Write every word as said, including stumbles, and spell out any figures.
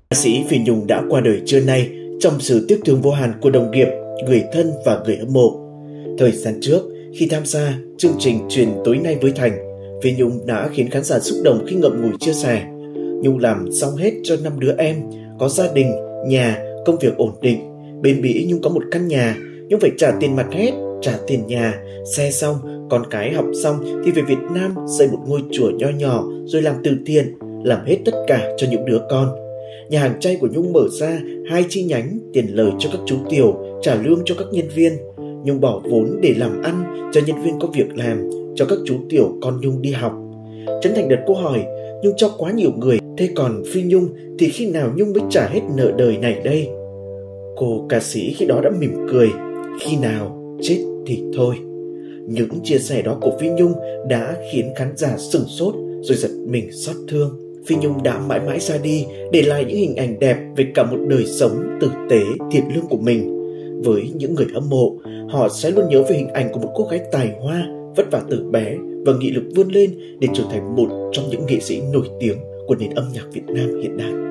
Ca sĩ Phi Nhung đã qua đời trưa nay trong sự tiếc thương vô hạn của đồng nghiệp, người thân và người hâm mộ. Thời gian trước, khi tham gia chương trình Chuyện Tối Nay với Thành, Phi Nhung đã khiến khán giả xúc động khi ngậm ngùi chia sẻ. Nhung làm xong hết cho năm đứa em, có gia đình, nhà, công việc ổn định. Bên Mỹ Nhung có một căn nhà, Nhung phải trả tiền mặt hết, trả tiền nhà, xe xong, con cái học xong thì về Việt Nam xây một ngôi chùa nho nhỏ rồi làm từ thiện, làm hết tất cả cho những đứa con. Nhà hàng chay của Nhung mở ra hai chi nhánh, tiền lời cho các chú tiểu, trả lương cho các nhân viên. Nhung bỏ vốn để làm ăn, cho nhân viên có việc làm, cho các chú tiểu con Nhung đi học. Trấn Thành đặt câu hỏi, Nhung cho quá nhiều người, thế còn Phi Nhung thì khi nào Nhung mới trả hết nợ đời này đây? Cô ca sĩ khi đó đã mỉm cười, khi nào chết thì thôi. Những chia sẻ đó của Phi Nhung đã khiến khán giả sửng sốt rồi giật mình xót thương. Phi Nhung đã mãi mãi ra đi, để lại những hình ảnh đẹp về cả một đời sống tử tế, thiện lương của mình. Với những người hâm mộ, họ sẽ luôn nhớ về hình ảnh của một cô gái tài hoa, vất vả từ bé và nghị lực vươn lên để trở thành một trong những nghệ sĩ nổi tiếng của nền âm nhạc Việt Nam hiện đại.